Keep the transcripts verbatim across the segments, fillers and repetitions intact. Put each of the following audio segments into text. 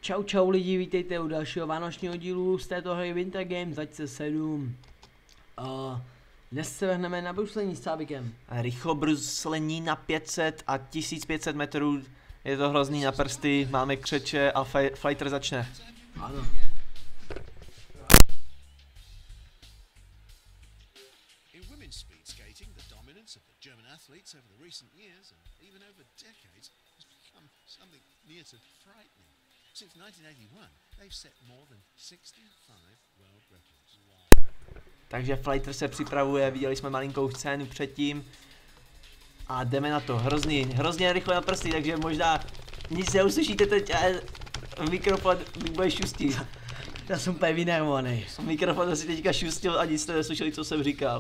Čau čau lidi, vítejte u dalšího vánočního dílu z této hry Winter Games dva tisíce sedm. Uh, dnes se vrhneme na bruslení s Cábikem. Rychlo bruslení na pět set a tisíc pět set metrů, je to hrozný na prsty, máme křeče a fighter začne. Ano. Since nineteen eighty-one, they've set more than sixty-five world records. Takže fighter se připravuje, viděli jsme malinkou scénu předtím. A jdeme na to, hrozný, hrozně rychle na prsty, takže možná nic neuslyšíte teď, ale mikrofon bude šustit. Já jsem úplně vynervovaný. Mikrofon asi teďka šustil a nic jste neslyšeli, co jsem říkal.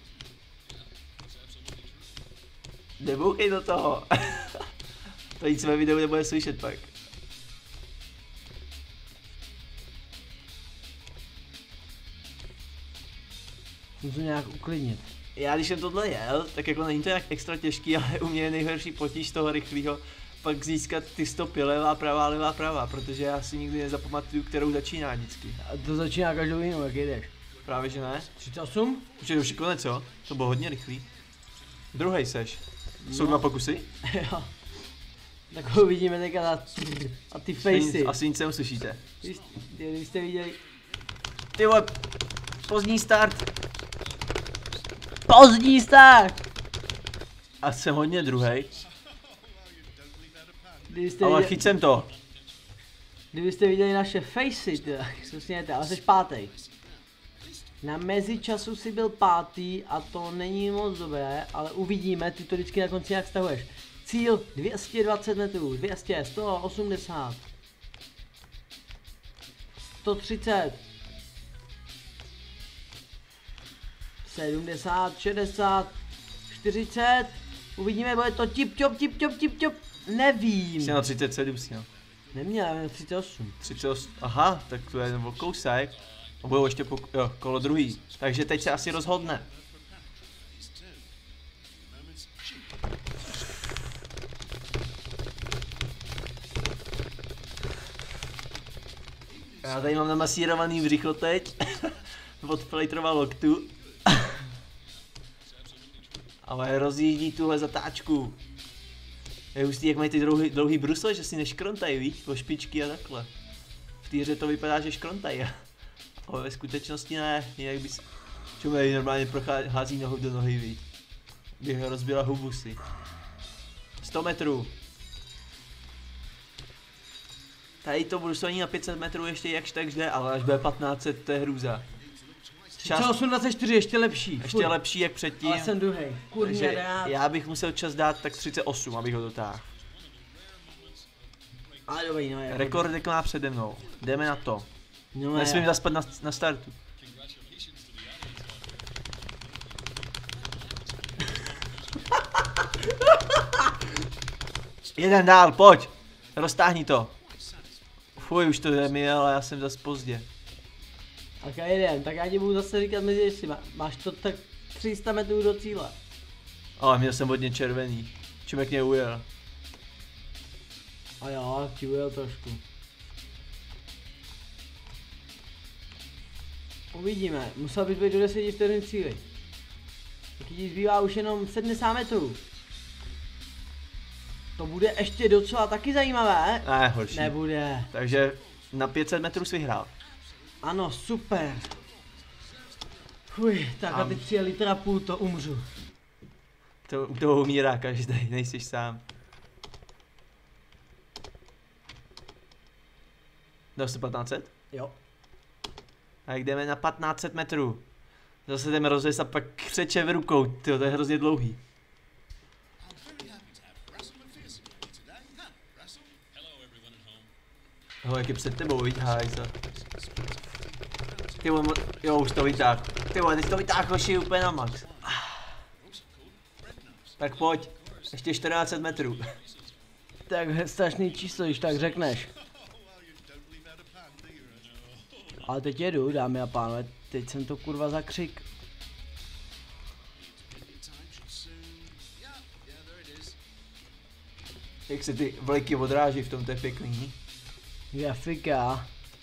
Nebouchej do toho. To nic ve videu nebude slyšet pak. Musím nějak uklidnit. Já když jsem tohle jel, tak jako není to jak extra těžký, ale u mě je nejhorší potíž toho rychlého pak získat ty stopy levá, pravá, levá, pravá, protože já si nikdy nezapamatuju, kterou začíná vždycky. A to začíná každou jinou, jak jdeš. Právě že ne? třicet osm? Už je to už konec, co? To bylo hodně rychlý. Druhej seš. Jsou No. dva pokusy? Jo. Tak ho vidíme teďka na, a ty facey. Asi nic neuslyšíte. Když, když jste viděli... Ty vole, pozdní start. Pozdní start! A jsem hodně druhej. Kdybyste Ale viděli, chyť jsem to. kdybyste viděli naše facey, ty, se smějete, ale jsi pátý. Na mezičasu si byl pátý a to není moc dobré, ale uvidíme, ty to vždycky na konci jak stahuješ. Cíl dvě stě dvacet metrů, dvě stě, sto osmdesát, sto třicet, sedmdesát, šedesát, čtyřicet, uvidíme, bude to tip top, tip top, tip top, nevím. Jsi na třicet sedm sněl. Neměl, já měl třicet osm. třicet osm, aha, tak to je nebo kousek. A budou ještě po, jo, kolo druhý. Takže teď se asi rozhodne. Já tady mám namasírovaný břicho teď. Od Flaterova loktu. Ale rozjíždí tuhle zatáčku. Je hustý, jak mají ty dlouhý, dlouhý brusle, že si neškrontají, víš, po špičky a takhle. V té hře to vypadá, že škrontají. Ale ve skutečnosti ne, jinak bys... Čumej normálně prochází nohou do nohy, víc. Bych rozbila hubu si. sto metrů. Tady to bruslení na pět set metrů ještě jakž tak jde, ale až bude patnáct set, to je hrůza. Čas... osm dvacet čtyři, ještě lepší. Ještě Furt. lepší jak předtím. Ale jsem druhej. Kurně Takže rád. já bych musel čas dát tak třicet osm, abych ho dotáhl. Ale dobrý, no je. Rekord má přede mnou. Jdeme na to. No Nesmím je. zaspat na, na startu. Jeden dál, pojď! Roztáhni to. Fuj, už to je mi, ale já jsem zase pozdě. Tak já jeden, tak já ti budu zase říkat mezi jestli má, máš to tak tři sta metrů do cíle. Ale měl jsem hodně červený. Čimek mě ujel. A jo, ti ujel trošku. Uvidíme, musel bys být do deseti vteřin cíli. Taky ti zbývá už jenom sedmdesát metrů. To bude ještě docela taky zajímavé. Ne, horší. Nebude. Takže na pět set metrů jsi vyhrál. Ano, super. Fuj, tak a Am. teď tři litra půl, to umřu. To, to umírá každý, nejsi sám. Dal jsi patnáct set? Jo. Tak jdeme na patnáct set metrů. Zase jdeme rozjezd a pak křeče v rukou, tyjo, to je hrozně dlouhý. Ho, jak je před tebou, víš, hajza. Ty vole, jo, už to vytáhl. Ty vole, teď to vytáhl hoši úplně na max. Tak pojď, ještě čtrnáct set metrů. Tak strašný číslo, když tak řekneš. Ale teď jedu, dámy a pánové, teď jsem to kurva zakřik. Jak se ty vleky odráží v tom, to je pěkný. Grafika.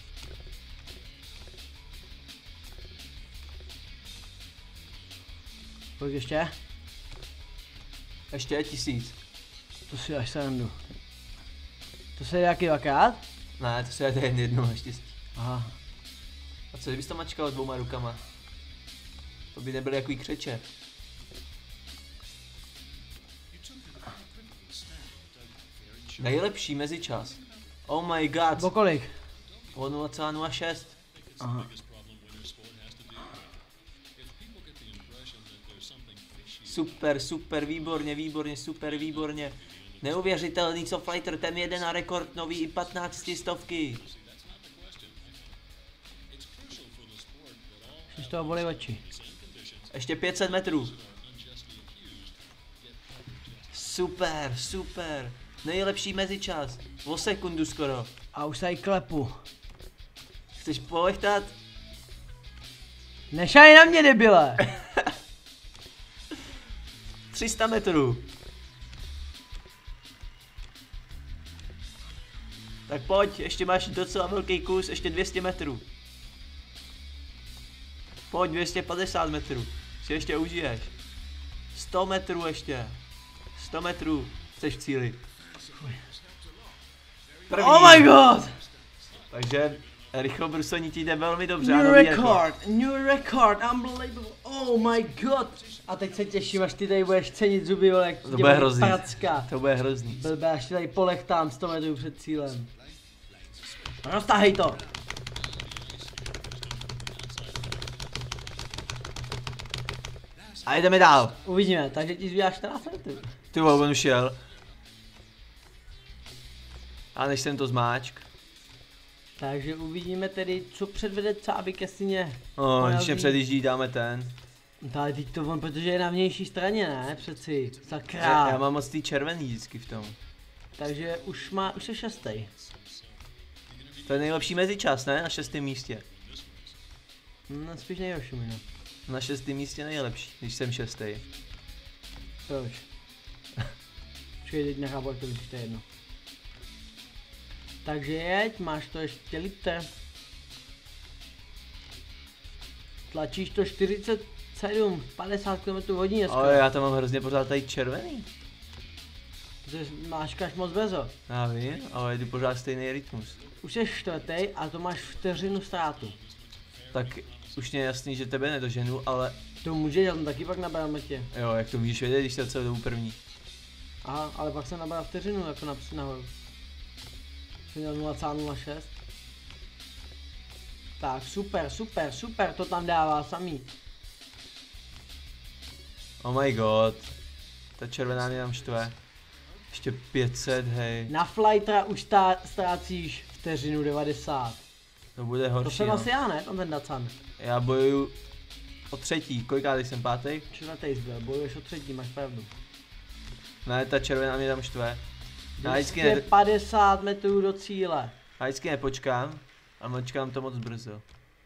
Kolik ještě? Ještě je tisíc. To si až srandu. To se jde jaký dvakrát? Ne, to se jde jen jednou naštěstí. Aha. A co kdybys to mačkal dvouma rukama? To by nebyly jaký křeče. Nejlepší mezičas. Oh my god. O kolik? O nula celá nula šest. Aha. Super, super, výborně, výborně, super, výborně. Neuvěřitelný, co Fighter, ten jede na rekord nový i patnácti stovky. Už z toho bolí oči. Ještě pět set metrů. Super, super. Nejlepší mezičas. O sekundu skoro. A už se jí klepu. Chceš polechtat? Nešaj na mě, debile! tři sta metrů. Tak pojď, ještě máš docela velký kus, ještě dvě stě metrů. Pojď, dvě stě padesát metrů. Si ještě užiješ. sto metrů ještě. sto metrů. Chceš v cíli. První. Oh my god! Takže rychlobruslení ti jde velmi dobře. New ano, nový record, new record, unbelievable, oh my god! A teď se těším, až ty tady budeš cenit zuby, vole, jak To bude hrozný. pracka. To bude hrozný. Blbé, až ti tady polechtám sto metrů před cílem. Roztahej to! A jdeme dál. Uvidíme, takže ti zbývá čtrnáct metrů. Ty vole, on už jel. A než jsem to zmáčk. Takže uvidíme tedy, co předvede Cábik, jestli mě No, když porazí. mě předjíždí, dáme ten. No, ale teď to on, protože je na vnější straně, ne? Přeci, Já, sakra. já mám moc tý červený vždycky v tom. Takže už má, už je šestý. To je nejlepší mezičas, ne? Na šestém místě. No, spíš nejhorší mi, no. Na šestém místě nejlepší, když jsem šestý. Proč? Počkej, teď nechápu, jak to víš, to je jedno. Takže jeď, máš to ještě litr. Tlačíš to čtyřicet sedm, padesát kilometrů hodině skoro. Ale já tam mám hrozně pořád tady červený. Protože máš kaž moc brzo. Já vím, ale jdu pořád stejný rytmus. Už jsi čtvrtý a to máš vteřinu ztrátu. Tak už mě je jasný, že tebe nedoženu, ale To může, já jsem taky pak nabral metě. jo, jak to víš vědět, když jsi celou dobu první. Aha, ale pak jsem nabral vteřinu jako napřed nahoru. Jsem měl nula celá nula šest. Tak, super, super, super, to tam dává samý. Oh my god. Ta červená mě tam štve. Ještě pět set, hej. Na flightera už tá, ztrácíš vteřinu devadesát. To bude To horší, jsem no. asi já, ne? Tam ten Dacan. Já bojuju o třetí, kolikrát jsem pátý? Čtvrtý zbyl, bojuješ o třetí, máš pravdu. Ne, ta červená mě tam štve. Já vždycky, ne, dvě stě padesát metrů do cíle. já vždycky nepočkám a počkám to moc brzo.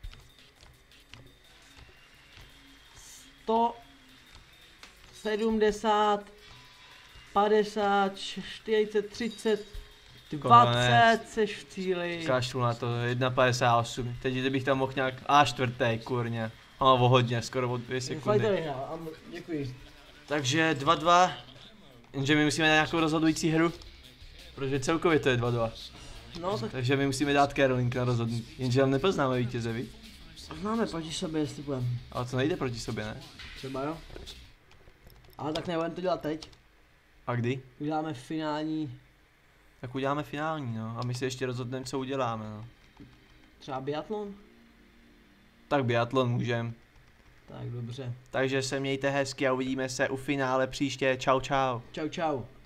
sto sedmdesát, padesát, čtyřicet, třicet, dvacet, seš v cíli. Kašlu na to, jedna padesát osm. Teď kdybych tam mohl nějak, a čtvrtý, kurně. No, o hodně, skoro o dvě Fighter sekundy. vyhrál, ano, děkuji. Takže dva dva. Jenže my musíme dát nějakou rozhodující hru. Protože celkově to je dva dva. No tak Takže my musíme dát Carolink na rozhodnutí. Jenže tam nepoznáme vítěze, víš? známe proti sobě, jestli budem. Ale to nejde proti sobě, ne? Třeba jo. Ale tak nebudeme to dělat teď. A kdy? Uděláme finální, Tak uděláme finální, no. A my si ještě rozhodneme, co uděláme, no. třeba biatlon? Tak biatlon můžem. Tak dobře. Takže se mějte hezky a uvidíme se u finále příště. Čau, čau. Čau čau.